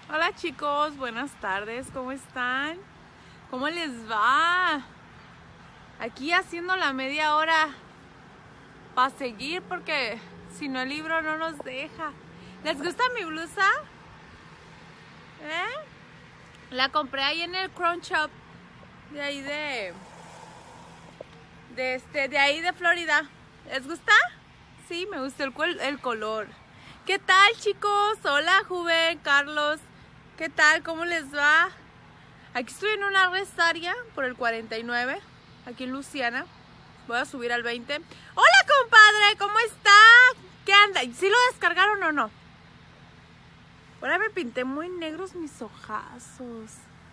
Hola chicos, buenas tardes, ¿cómo están? ¿Cómo les va? Aquí haciendo la media hora para seguir porque si no el libro no nos deja. ¿Les gusta mi blusa? La compré ahí en el Crown Shop de ahí de ahí de Florida. ¿Les gusta? Sí, me gusta el color. ¿Qué tal chicos? Hola Juven, Carlos. ¿Qué tal? ¿Cómo les va? Aquí estoy en una restaria por el 49, aquí en Luciana. Voy a subir al 20. ¡Hola, compadre! ¿Cómo está? ¿Qué anda? ¿Sí lo descargaron o no? Ahora me pinté muy negros mis ojazos.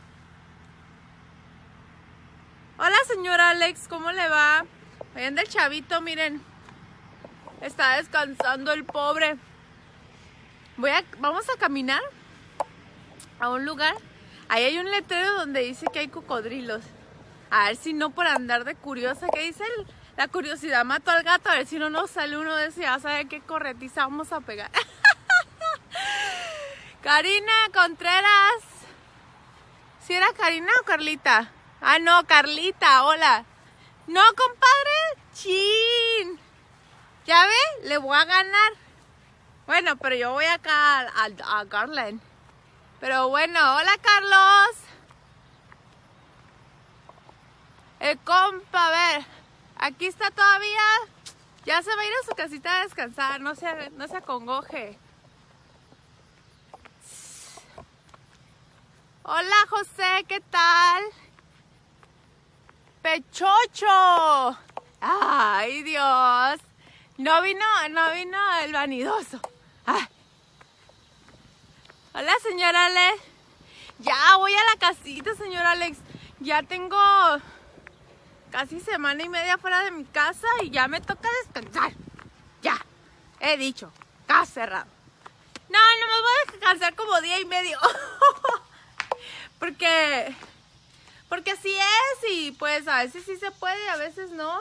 Hola, señora Alex, ¿cómo le va? Ahí anda el chavito, miren. Está descansando el pobre. Vamos a caminar a un lugar. Ahí hay un letrero donde dice que hay cocodrilos. A ver si no por andar de curiosa. ¿Qué dice? La curiosidad mató al gato. A ver si no nos sale uno de ese. Ya sabe qué corretiza vamos a pegar. Karina Contreras. ¿Sí era Karina o Carlita? Ah, no, Carlita, hola. No, compadre. Chin. ¿Ya ve? Le voy a ganar. Bueno, pero yo voy acá a Garland. Pero bueno, hola Carlos. El compa, a ver, aquí está todavía. Ya se va a ir a su casita a descansar, no se acongoje. Hola José, ¿qué tal? Pechocho. Ay Dios. No vino el vanidoso. Ay. Hola señora Alex. Ya voy a la casita, señora Alex. Ya tengo casi semana y media fuera de mi casa y ya me toca descansar. Ya, he dicho, casa cerrado. No me voy a descansar como día y medio. porque así es y pues a veces sí se puede y a veces no.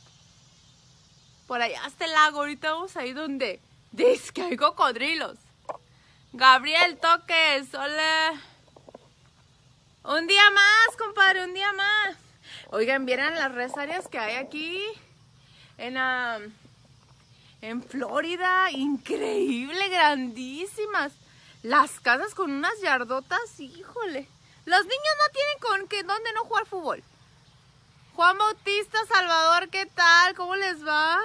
Por allá hasta el lago, ahorita vamos a ir donde dice que hay cocodrilos. Gabriel Toques, hola. Un día más, compadre, un día más. Oigan, ¿vieran las resarias que hay aquí en Florida? Increíble, grandísimas. Las casas con unas yardotas, híjole. Los niños no tienen dónde no jugar fútbol. Juan Bautista, Salvador, ¿qué tal? ¿Cómo les va?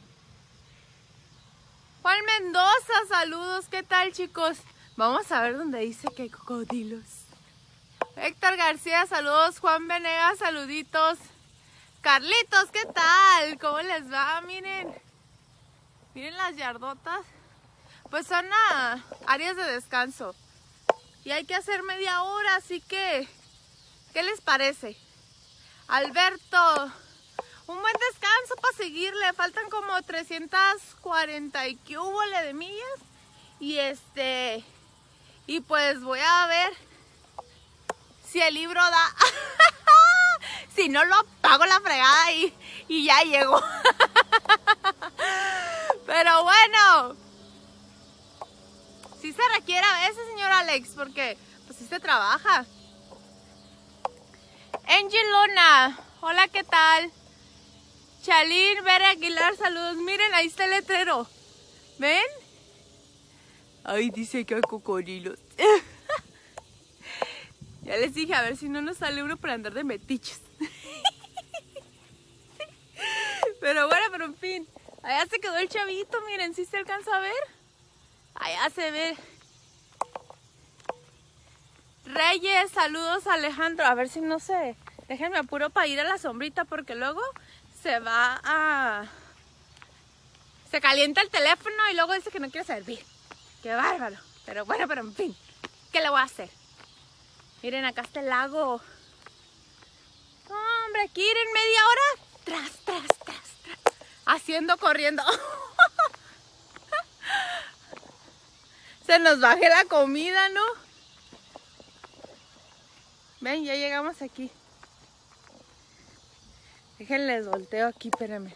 Juan Mendoza, saludos, ¿qué tal, chicos? Vamos a ver dónde dice que hay cocodrilos. Héctor García, saludos. Juan Venegas, saluditos. Carlitos, ¿qué tal? ¿Cómo les va? Miren las yardotas. Pues son áreas de descanso. Y hay que hacer media hora, así que ¿qué les parece? Alberto, un buen descanso para seguirle. Faltan como 340 y que hubo de millas. Y pues voy a ver si el libro da. Si no lo pago la fregada y ya llego. Pero bueno, sí se requiere a veces, señor Alex, porque pues sí se trabaja. Angie Luna, hola, ¿qué tal? Chalín Vera Aguilar, saludos. Miren, ahí está el letrero. ¿Ven? Ay, dice que hay cocodrilos. Ya les dije, a ver si no nos sale uno para andar de metiches. Pero bueno, pero en fin. Allá se quedó el chavito, miren, ¿sí se alcanza a ver? Allá se ve. Reyes, saludos Alejandro. A ver si no se... Déjenme apuro para ir a la sombrita porque luego se calienta el teléfono y luego dice que no quiere servir. Qué bárbaro. Pero bueno, pero en fin. ¿Qué le voy a hacer? Miren, acá está el lago. Hombre, aquí en media hora. Tras. Haciendo, corriendo. Se nos baje la comida, ¿no? Ven, ya llegamos aquí. Déjenles volteo aquí, espérenme.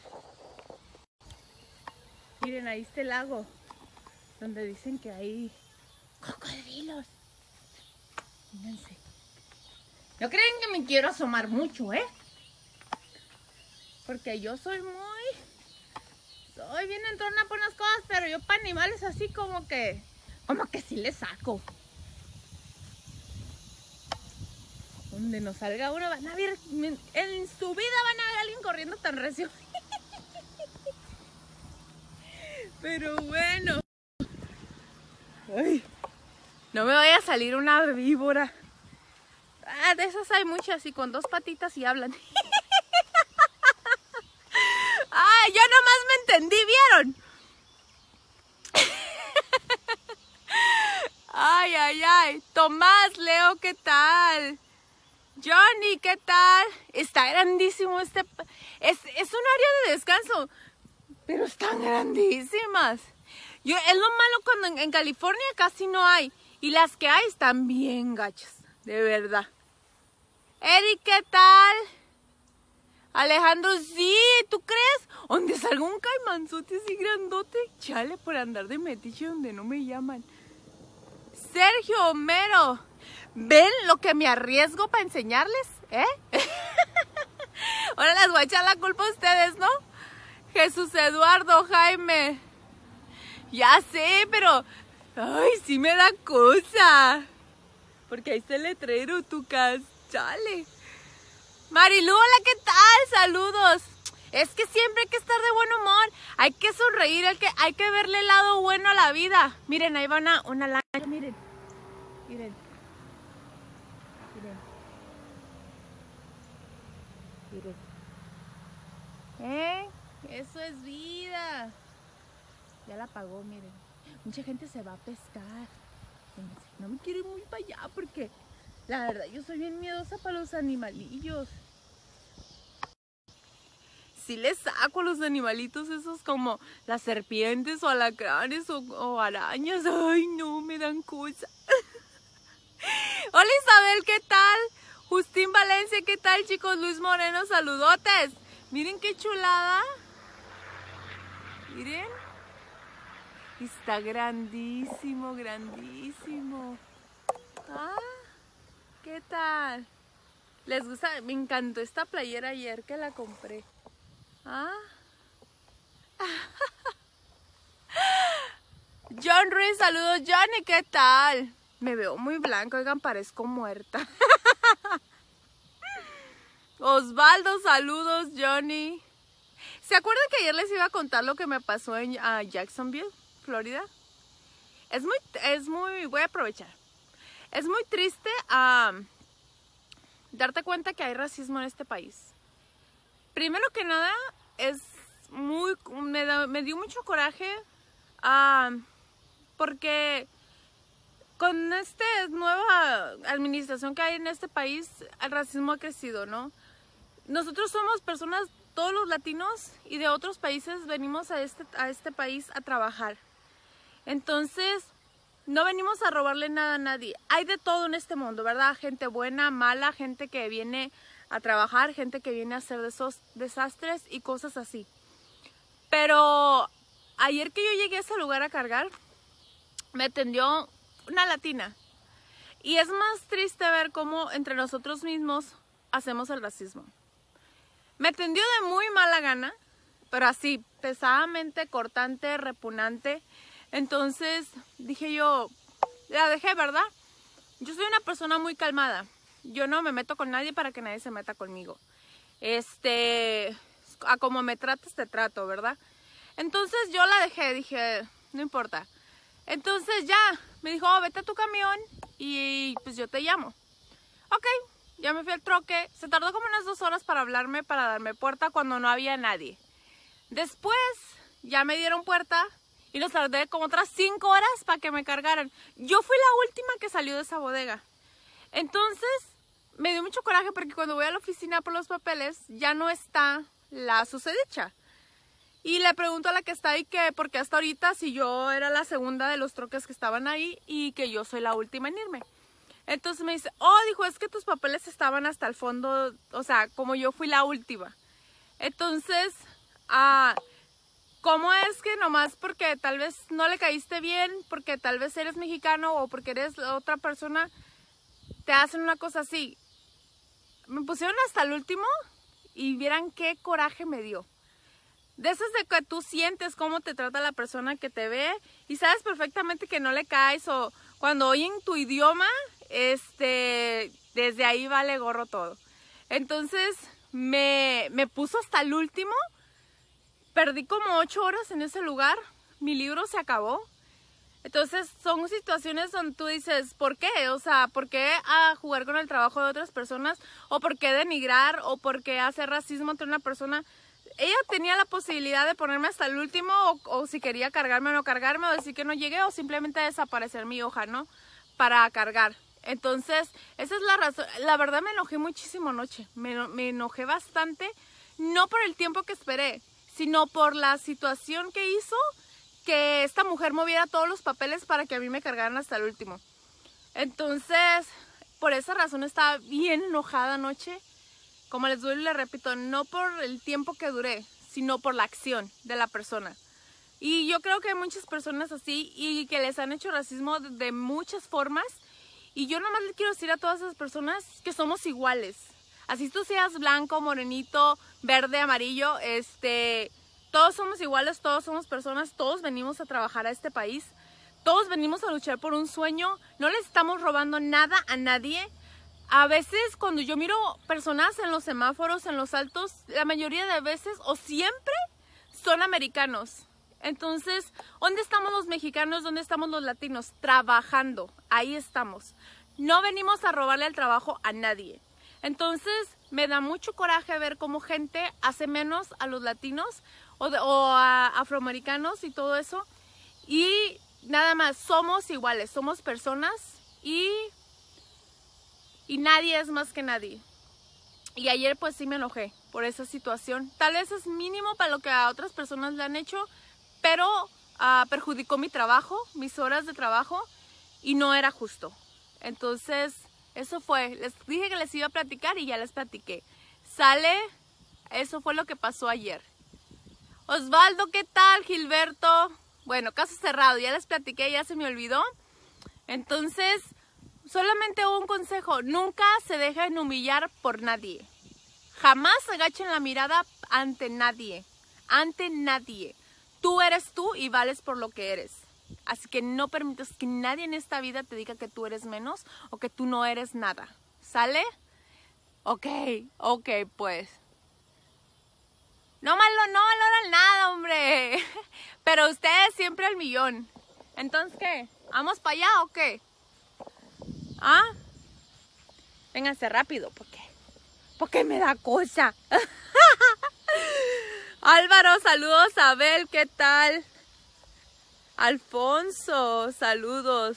Miren, ahí está el lago. Donde dicen que hay cocodrilos. Fíjense. No creen que me quiero asomar mucho, ¿eh? Porque yo soy bien entrona por unas cosas, pero yo para animales así como que sí le saco. Donde nos salga uno, van a ver, en su vida van a ver a alguien corriendo tan recio. Pero bueno. Ay, no me vaya a salir una víbora. Ah, de esas hay muchas y con 2 patitas y hablan. Ah, yo nomás me entendí, ¿vieron? Ay, ay, ay. Tomás, Leo, ¿qué tal? Johnny, ¿qué tal? Está grandísimo este... Es un área de descanso, pero están grandísimas. Es lo malo cuando en California casi no hay. Y las que hay están bien gachas, de verdad. Eric, ¿qué tal? Alejandro, sí, ¿tú crees? Donde salga un caimanzote así grandote, chale por andar de metiche donde no me llaman. Sergio, Homero, ¿ven lo que me arriesgo para enseñarles? ¿Eh? Ahora les voy a echar la culpa a ustedes, ¿no? Jesús Eduardo, Jaime. Ya sé, pero... Ay, sí me da cosa. Porque ahí está el letrero, tu chale. Marilu, hola, ¿qué tal? Saludos. Es que siempre hay que estar de buen humor. Hay que sonreír, hay que verle el lado bueno a la vida. Miren, ahí va una lancha, miren. Miren. Miren. Miren. Eso es vida. Ya la apagó, miren. Mucha gente se va a pescar. No me quiero ir muy para allá porque la verdad yo soy bien miedosa para los animalillos. Sí les saco a los animalitos esos como las serpientes o alacranes o arañas. Ay, no, me dan cosa. Hola Isabel, ¿qué tal? Justín Valencia, ¿qué tal, chicos? Luis Moreno, saludotes. Miren qué chulada. Miren. Está grandísimo, grandísimo. Ah, ¿qué tal? ¿Les gusta? Me encantó esta playera ayer que la compré. Ah. John Ruiz, saludos. Johnny, ¿qué tal? Me veo muy blanca, oigan, parezco muerta. Osvaldo, saludos, Johnny. ¿Se acuerdan que ayer les iba a contar lo que me pasó en Jacksonville, Florida? Voy a aprovechar. Es muy triste darte cuenta que hay racismo en este país. Primero que nada, me dio mucho coraje porque con esta nueva administración que hay en este país, el racismo ha crecido, ¿no? Nosotros somos personas, todos los latinos y de otros países venimos a este país a trabajar. Entonces, no venimos a robarle nada a nadie. Hay de todo en este mundo, ¿verdad? Gente buena, mala, gente que viene a trabajar, gente que viene a hacer esos desastres y cosas así. Pero ayer que yo llegué a ese lugar a cargar, me atendió una latina. Y es más triste ver cómo entre nosotros mismos hacemos el racismo. Me atendió de muy mala gana, pero así, pesadamente, cortante, repugnante. Entonces dije yo, la dejé, ¿verdad? Yo soy una persona muy calmada. Yo no me meto con nadie para que nadie se meta conmigo. A como me trates, te trato, ¿verdad? Entonces yo la dejé, dije, no importa. Entonces ya, me dijo, vete a tu camión y pues yo te llamo. Ok, ya me fui al troque. Se tardó como unas 2 horas para hablarme, para darme puerta cuando no había nadie. Después ya me dieron puerta y nos tardé como otras 5 horas para que me cargaran. Yo fui la última que salió de esa bodega. Entonces me dio mucho coraje porque cuando voy a la oficina por los papeles ya no está la susodicha. Y le pregunto a la que está ahí que porque hasta ahorita si yo era la segunda de los troques que estaban ahí y que yo soy la última en irme. Entonces me dice, dijo, es que tus papeles estaban hasta el fondo, o sea, como yo fui la última. Entonces, ¿cómo es que nomás porque tal vez no le caíste bien, porque tal vez eres mexicano o porque eres otra persona, te hacen una cosa así. Me pusieron hasta el último y vieran qué coraje me dio. De esas de que tú sientes cómo te trata la persona que te ve y sabes perfectamente que no le caes, o cuando oyen tu idioma, desde ahí vale gorro todo. Entonces me puso hasta el último, perdí como 8 horas en ese lugar, mi libro se acabó. Entonces son situaciones donde tú dices, ¿por qué? O sea, ¿por qué jugar con el trabajo de otras personas? ¿O por qué denigrar? ¿O por qué hacer racismo entre una persona? Ella tenía la posibilidad de ponerme hasta el último, o si quería cargarme o no cargarme, o decir que no llegué, o simplemente desaparecer mi hoja, ¿no? Para cargar. Entonces, esa es la razón. La verdad me enojé muchísimo anoche. Me enojé bastante, no por el tiempo que esperé, sino por la situación que hizo que esta mujer moviera todos los papeles para que a mí me cargaran hasta el último. Entonces, por esa razón estaba bien enojada anoche. Como les doy, les repito, no por el tiempo que duré, sino por la acción de la persona. Y yo creo que hay muchas personas así y que les han hecho racismo de muchas formas. Y yo nomás les quiero decir a todas esas personas que somos iguales. Así tú seas blanco, morenito, verde, amarillo, todos somos iguales, todos somos personas, todos venimos a trabajar a este país. Todos venimos a luchar por un sueño, no le estamos robando nada a nadie. A veces cuando yo miro personas en los semáforos, en los altos, la mayoría de veces o siempre son americanos. Entonces, ¿dónde estamos los mexicanos? ¿Dónde estamos los latinos? Trabajando, ahí estamos. No venimos a robarle el trabajo a nadie. Entonces, me da mucho coraje ver cómo gente hace menos a los latinos o a afroamericanos y todo eso. Y nada más, somos iguales, somos personas y nadie es más que nadie. Y ayer pues sí me enojé por esa situación. Tal vez es mínimo para lo que a otras personas le han hecho, pero perjudicó mi trabajo, mis horas de trabajo, y no era justo. Entonces, eso fue. Les dije que les iba a platicar y ya les platiqué. Sale, eso fue lo que pasó ayer. Osvaldo, ¿qué tal? Gilberto. Bueno, caso cerrado, ya les platiqué, ya se me olvidó. Entonces, solamente un consejo, nunca se dejen humillar por nadie. Jamás agachen la mirada ante nadie, ante nadie. Tú eres tú y vales por lo que eres. Así que no permitas que nadie en esta vida te diga que tú eres menos o que tú no eres nada. ¿Sale? Ok, pues. No valoran nada, hombre. Pero ustedes siempre al millón. Entonces, ¿qué? ¿Vamos para allá o qué? ¿Ah? Vénganse rápido, porque me da cosa. Álvaro, saludos. Abel, ¿qué tal? Alfonso, saludos.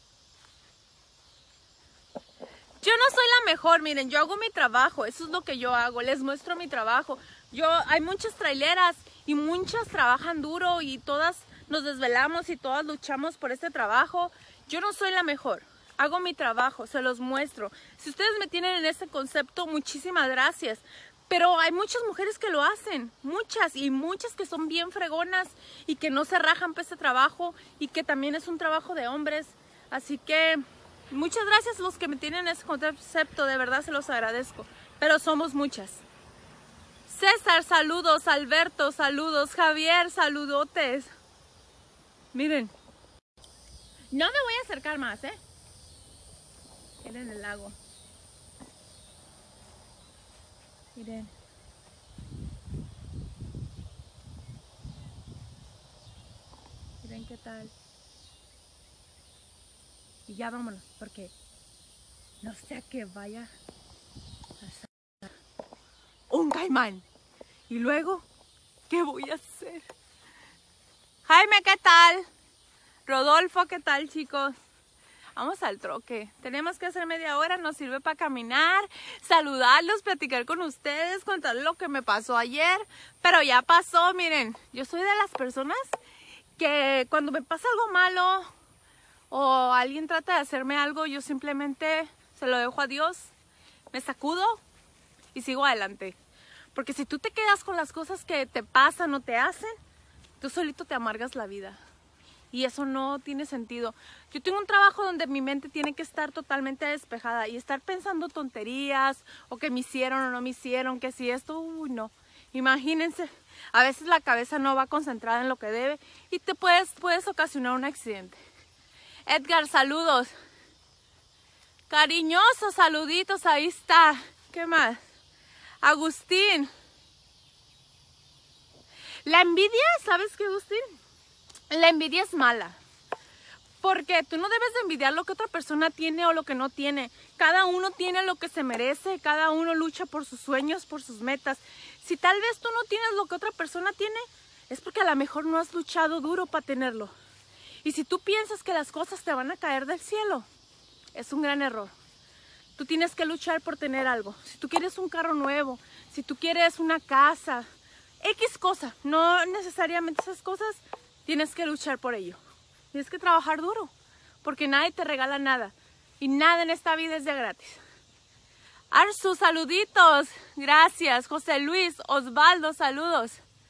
Yo no soy la mejor, miren, yo hago mi trabajo, eso es lo que yo hago, les muestro mi trabajo. Hay muchas traileras y muchas trabajan duro y todas nos desvelamos y todas luchamos por este trabajo. Yo no soy la mejor. Hago mi trabajo, se los muestro. Si ustedes me tienen en ese concepto, muchísimas gracias. Pero hay muchas mujeres que lo hacen, muchas, y muchas que son bien fregonas y que no se rajan por este trabajo y que también es un trabajo de hombres. Así que muchas gracias a los que me tienen en ese concepto, de verdad se los agradezco. Pero somos muchas. César, saludos. Alberto, saludos. Javier, saludotes. Miren, no me voy a acercar más, ¿eh? Miren el lago. Miren. Miren qué tal. Y ya vámonos, porque no sé a qué vaya a salir un caimán. Y luego, ¿qué voy a hacer? Jaime, ¿qué tal? Rodolfo, ¿qué tal, chicos? Vamos al troque. Tenemos que hacer media hora, nos sirve para caminar, saludarlos, platicar con ustedes, contarles lo que me pasó ayer. Pero ya pasó, miren, yo soy de las personas que cuando me pasa algo malo o alguien trata de hacerme algo, yo simplemente se lo dejo a Dios, me sacudo y sigo adelante. Porque si tú te quedas con las cosas que te pasan o te hacen, tú solito te amargas la vida. Y eso no tiene sentido. Yo tengo un trabajo donde mi mente tiene que estar totalmente despejada y estar pensando tonterías o que me hicieron o no me hicieron, que si esto, uy, no. Imagínense, a veces la cabeza no va concentrada en lo que debe y te puedes ocasionar un accidente. Edgar, saludos. Cariñosos saluditos, ahí está. ¿Qué más? Agustín. La envidia, ¿sabes qué, Agustín? La envidia es mala, porque tú no debes de envidiar lo que otra persona tiene o lo que no tiene. Cada uno tiene lo que se merece, cada uno lucha por sus sueños, por sus metas. Si tal vez tú no tienes lo que otra persona tiene, es porque a lo mejor no has luchado duro para tenerlo. Y si tú piensas que las cosas te van a caer del cielo, es un gran error. Tú tienes que luchar por tener algo. Si tú quieres un carro nuevo, si tú quieres una casa, X cosa, no necesariamente esas cosas, tienes que luchar por ello. Tienes que trabajar duro, porque nadie te regala nada. Y nada en esta vida es de gratis. Arzu, saluditos. Gracias. José Luis, Osvaldo, saludos.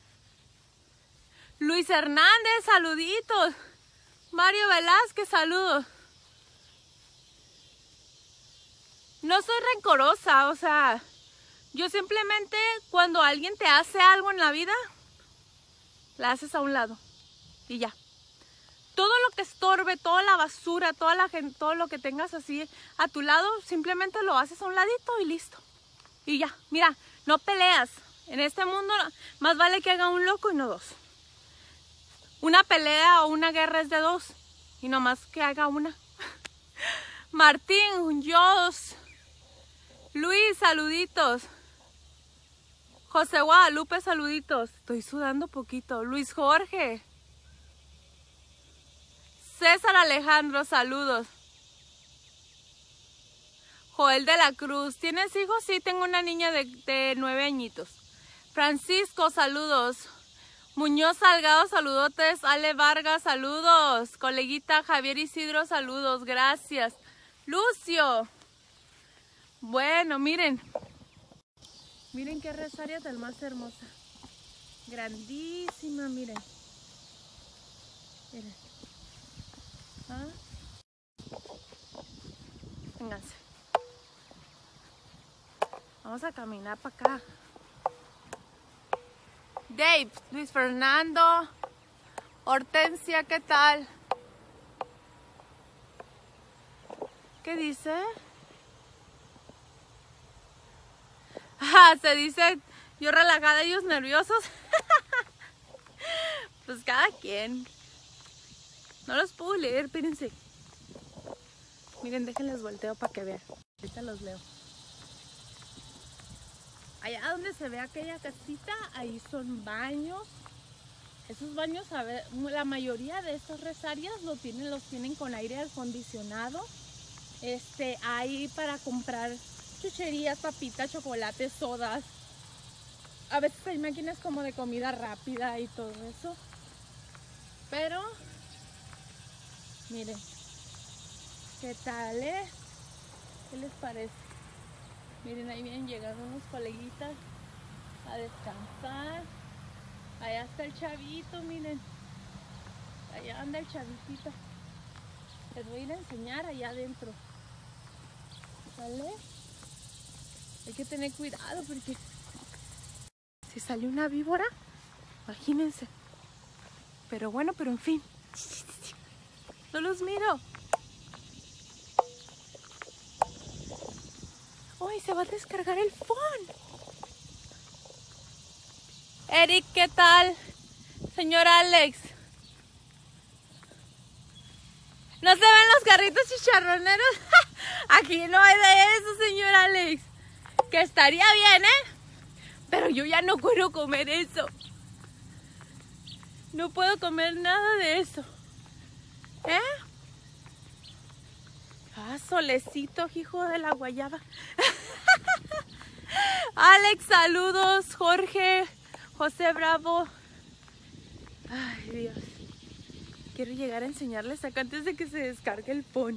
Luis Hernández, saluditos. Mario Velázquez, saludos. No soy rencorosa, o sea, yo simplemente cuando alguien te hace algo en la vida, la haces a un lado. Y ya. Todo lo que estorbe, toda la basura, toda la gente, todo lo que tengas así a tu lado, simplemente lo haces a un ladito y listo. Y ya. Mira, no peleas. En este mundo más vale que haga un loco y no dos. Una pelea o una guerra es de dos y no más que haga una. Martín, Jos, Luis, saluditos. José Guadalupe, saluditos. Estoy sudando poquito. Luis Jorge. César Alejandro, saludos. Joel de la Cruz, ¿tienes hijos? Sí, tengo una niña de 9 añitos. Francisco, saludos. Muñoz Salgado, saludotes. Ale Vargas, saludos. Coleguita Javier Isidro, saludos. Gracias. Lucio. Bueno, miren. Miren qué rosaria tan más hermosa. Grandísima, miren. Miren. ¿Ah? Vénganse. Vamos a caminar para acá. Dave, Luis Fernando, Hortensia, ¿qué tal? ¿Qué dice? Ah, se dice yo relajada, ellos nerviosos. Pues cada quien. No los puedo leer, espérense. Miren, déjenles volteo para que vean. Ahorita los leo. Allá donde se ve aquella casita, ahí son baños. Esos baños, a ver, la mayoría de estas resarias los tienen con aire acondicionado. Hay para comprar chucherías, papitas, chocolates, sodas. A veces hay máquinas como de comida rápida y todo eso. Pero miren, ¿qué tal, ¿Qué les parece? Miren, ahí vienen llegando unos coleguitas a descansar. Allá está el chavito, miren. Allá anda el chavitito. Les voy a ir a enseñar allá adentro. ¿Sale? Hay que tener cuidado porque si sale una víbora, imagínense. Pero bueno, pero en fin. No los miro. ¡Uy! Se va a descargar el phone. Eric, ¿qué tal? Señor Alex. ¿No se ven los carritos chicharroneros? Aquí no hay de eso, señor Alex. Que estaría bien, pero yo ya no quiero comer eso. No puedo comer nada de eso. Ah, solecito, hijo de la guayaba. Alex, saludos. Jorge, José Bravo. Ay, Dios. Quiero llegar a enseñarles acá antes de que se descargue el phone.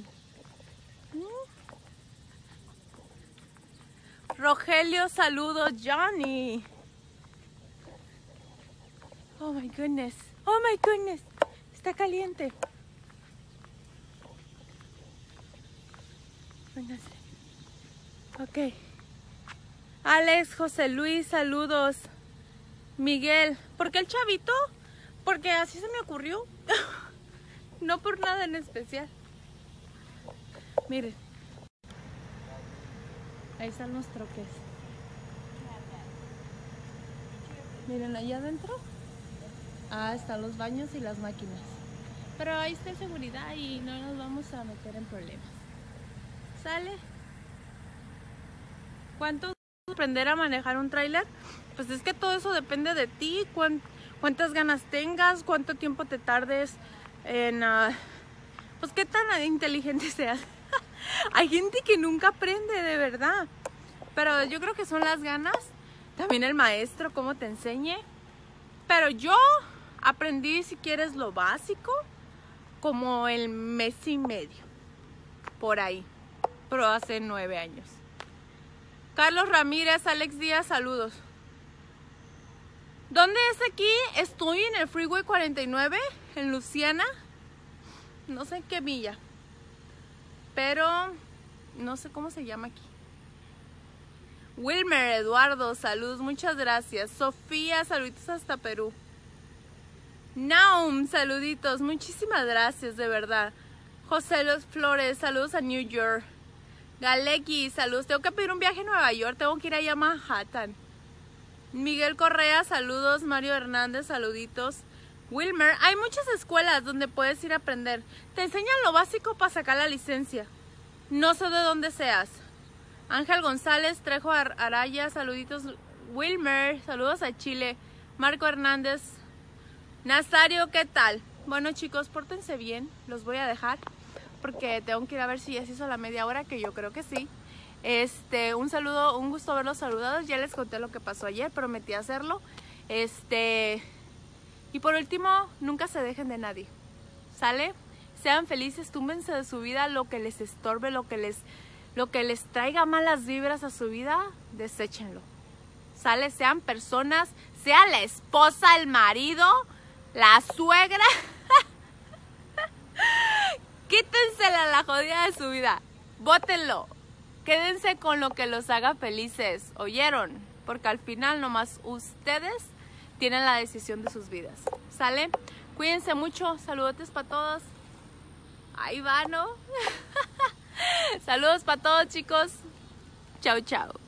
Rogelio, saludos. Johnny. Oh my goodness. Oh my goodness. está caliente. Véngase. Ok. Alex, José Luis, saludos. Miguel, ¿por qué el chavito? Porque así se me ocurrió. No por nada en especial. Miren. Ahí están los troques. Miren, allá adentro. Ah, están los baños y las máquinas. Pero ahí está seguridad y no nos vamos a meter en problemas. ¿Sale? ¿Cuánto aprender a manejar un tráiler? Pues es que todo eso depende de ti. Cuántas ganas tengas, cuánto tiempo te tardes en... pues qué tan inteligente seas. Hay gente que nunca aprende, de verdad. Pero yo creo que son las ganas. También el maestro, cómo te enseñe. Pero yo aprendí, si quieres, lo básico, como el mes y medio. Por ahí. Pero hace 9 años. Carlos Ramírez, Alex Díaz, saludos. ¿Dónde es aquí? Estoy en el Freeway 49, en Luciana. No sé en qué milla. Pero no sé cómo se llama aquí. Wilmer, Eduardo, saludos, muchas gracias. Sofía, saluditos hasta Perú. Naum, saluditos, muchísimas gracias, de verdad. José Los Flores, saludos a New York. Galecki, saludos. Tengo que pedir un viaje a Nueva York, tengo que ir allá a Manhattan. Miguel Correa, saludos. Mario Hernández, saluditos. Wilmer, hay muchas escuelas donde puedes ir a aprender. Te enseñan lo básico para sacar la licencia. No sé de dónde seas. Ángel González, Trejo Araya, saluditos. Wilmer, saludos a Chile. Marco Hernández. Nazario, ¿qué tal? Bueno, chicos, pórtense bien. Los voy a dejar porque tengo que ir a ver si ya se hizo la media hora, que yo creo que sí. Un saludo, un gusto verlos saludados. Ya les conté lo que pasó ayer, prometí hacerlo. Y por último, nunca se dejen de nadie. ¿Sale? Sean felices, túmbense de su vida lo que les estorbe, lo que les traiga malas vibras a su vida, deséchenlo. ¿Sale? Sean personas, sea la esposa, el marido, la suegra. Quítensela la jodida de su vida. Bótenlo. Quédense con lo que los haga felices. ¿Oyeron? Porque al final nomás ustedes tienen la decisión de sus vidas. ¿Sale? Cuídense mucho. Saludotes para todos. Ahí va, ¿no? Saludos para todos, chicos. Chao, chao.